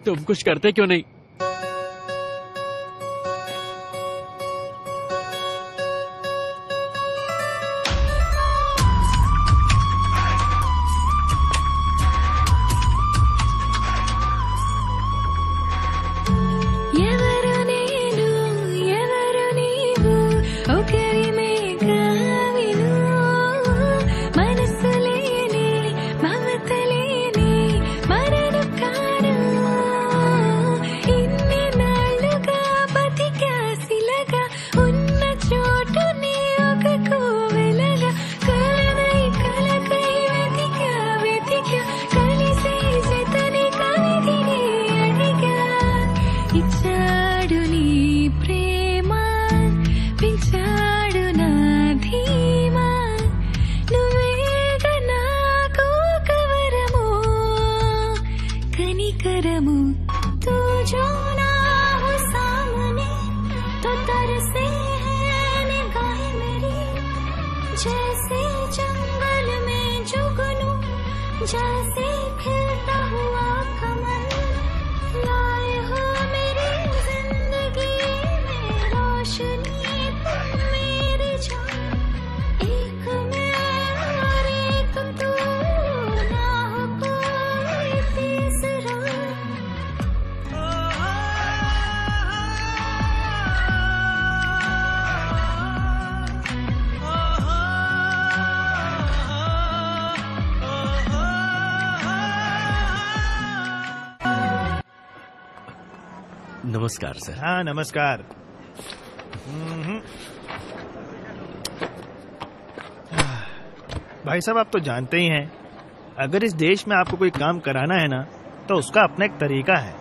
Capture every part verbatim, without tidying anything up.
तुम कुछ करते क्यों नहीं? नमस्कार सर। हाँ नमस्कार। भाई साहब आप तो जानते ही हैं, अगर इस देश में आपको कोई काम कराना है ना तो उसका अपना एक तरीका है।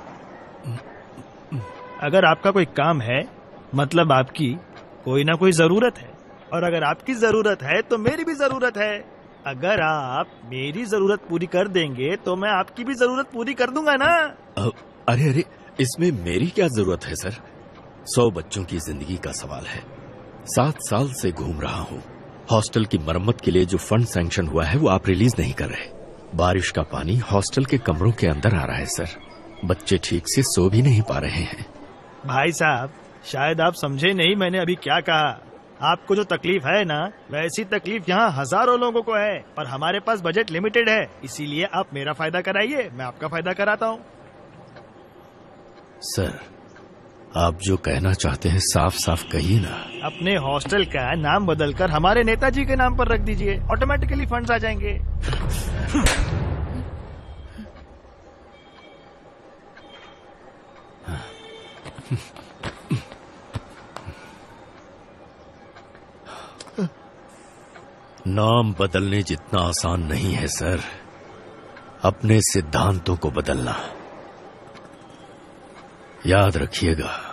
अगर आपका कोई काम है मतलब आपकी कोई ना कोई जरूरत है, और अगर आपकी जरूरत है तो मेरी भी जरूरत है। अगर आप मेरी जरूरत पूरी कर देंगे तो मैं आपकी भी जरूरत पूरी कर दूंगा ना। अरे अरे इसमें मेरी क्या जरूरत है सर? सौ बच्चों की जिंदगी का सवाल है। सात साल से घूम रहा हूँ। हॉस्टल की मरम्मत के लिए जो फंड सैंक्शन हुआ है वो आप रिलीज नहीं कर रहे। बारिश का पानी हॉस्टल के कमरों के अंदर आ रहा है सर। बच्चे ठीक से सो भी नहीं पा रहे हैं। भाई साहब शायद आप समझे नहीं मैंने अभी क्या कहा। आपको जो तकलीफ है ना वैसी तकलीफ यहाँ हजारों लोगों को है, पर हमारे पास बजट लिमिटेड है, इसीलिए आप मेरा फायदा कराइए, मैं आपका फायदा कराता हूँ। सर आप जो कहना चाहते हैं साफ साफ कहिए ना। अपने हॉस्टल का नाम बदलकर हमारे नेताजी के नाम पर रख दीजिए, ऑटोमेटिकली फंड्स आ जाएंगे। नाम बदलने जितना आसान नहीं है सर, अपने सिद्धांतों को बदलना। याद रखिएगा।